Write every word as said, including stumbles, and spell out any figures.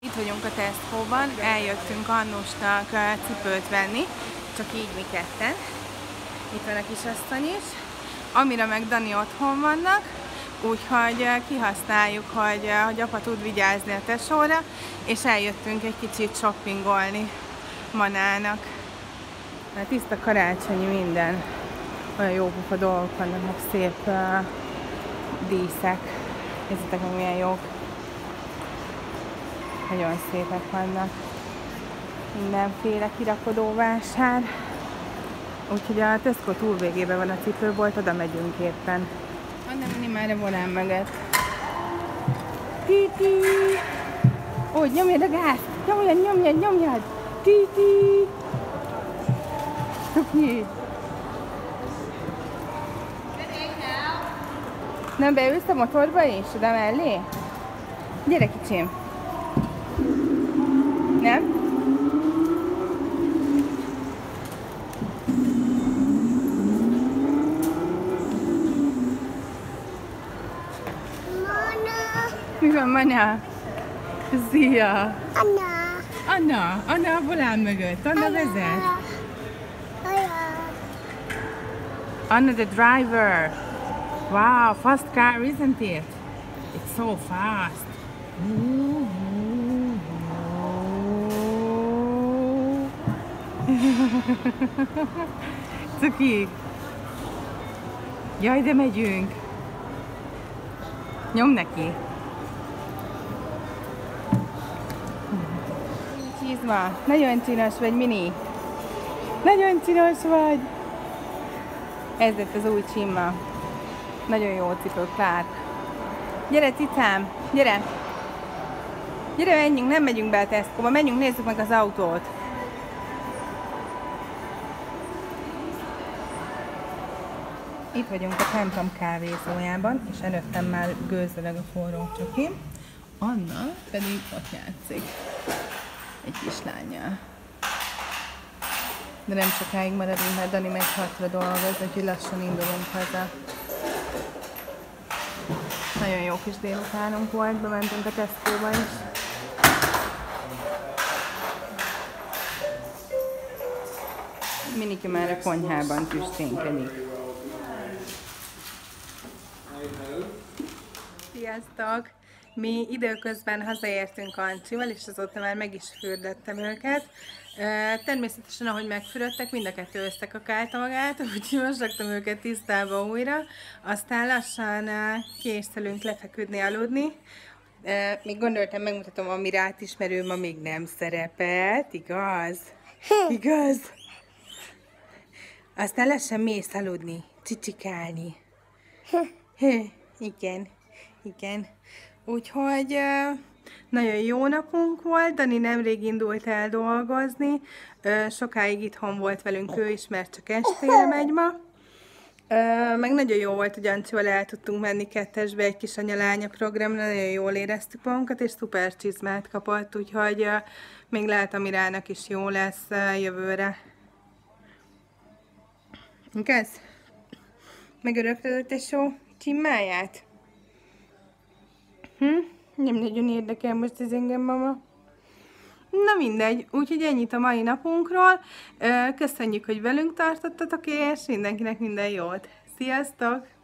Itt vagyunk a Tesco-ban, eljöttünk Annusnak cipőt venni, csak így mi ketten. Itt van a kisasszony is, amire meg Dani otthon vannak, úgyhogy kihasználjuk, hogy, hogy apa tud vigyázni a tesóra, és eljöttünk egy kicsit shoppingolni Manának. Mert tiszta karácsonyi minden, olyan jó pufa dolgok vannak, meg szép uh, díszek. Nézzétek meg, milyen jók. Nagyon szépek vannak. Mindenféle kirakodó vásár. Úgyhogy a Tesco túl végében van a cipőbolt, oda megyünk éppen. Anna minimára volán mögött. Titi! Ó, nyomjad a gáz! Nyomjad, nyomjad, nyomjad! Titi! Tuki! Nem beülsz a motorba is? Oda mellé? Gyere, kicsim! Nem? Mana. Mi van, Mana? Szia! Anna. Anna! Anna a volán mögött. Anna vezet. Anna the driver. Wow, fast car, isn't it? It's so fast. Cuki! Jaj, de megyünk! Nyom neki! Csizma! Nagyon csinos vagy, Mini! Nagyon csinos vagy! Ez lett az új csimma. Nagyon jó cipő, Clark. Gyere, cicám! Gyere! Gyere, menjünk, nem megyünk be a Tesco-ba, menjünk, nézzük meg az autót. Itt vagyunk a templom kávézójában, és előttem már gőzöleg a forró csoki. Anna pedig ott játszik egy kislánnyal. De nem sokáig maradunk, mert Dani megy hatra dolgozni, úgyhogy lassan indulunk haza. Nagyon jó kis délutánunk volt, bementünk a Tesco-ba is. Miniki már a konyhában tüsténkedik. Sziasztok! Mi időközben hazaértünk Ancsival, és azóta már meg is fürdettem őket. Természetesen, ahogy megfürödtek, mind a kettő összekakálta magát, úgyhogy most raktam őket tisztába újra. Aztán lassan készülünk lefeküdni, aludni. Még gondoltam, megmutatom a Mirát is, mert ő ma még nem szerepelt, igaz? Igaz? Aztán lassan mész aludni, csicsikálni. Igen, igen. Úgyhogy nagyon jó napunk volt, Dani nemrég indult el dolgozni, sokáig itthon volt velünk ő is, mert csak estére megy ma. Meg nagyon jó volt, hogy Ancsival el tudtunk menni kettesbe egy kis anya-lánya programra, nagyon jól éreztük magunkat, és szuper csizmát kapott, úgyhogy még lehet, a Mirának is jó lesz jövőre. Igaz? Megöröklöd a tesó csimmáját? Hm? Nem nagyon érdekel most ez engem, mama. Na mindegy, úgyhogy ennyit a mai napunkról. Köszönjük, hogy velünk tartottatok, és mindenkinek minden jót. Sziasztok!